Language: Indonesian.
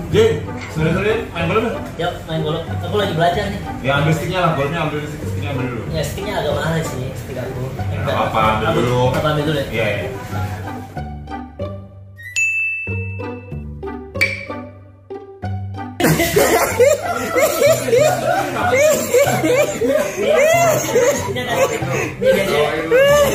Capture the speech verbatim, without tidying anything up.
J, sore-sore main bola dong? Yuk, main bola. Aku lagi belajar nih. Ya ambil sticknya lah, bolanya ambil stick, sticknya ambil dulu. Ya, sticknya agak mahal sih, stick aku. Gak apa-apa, ambil dulu. Apa ambil dulu ya? Iya, iya. Ini ada stick. Ini biasanya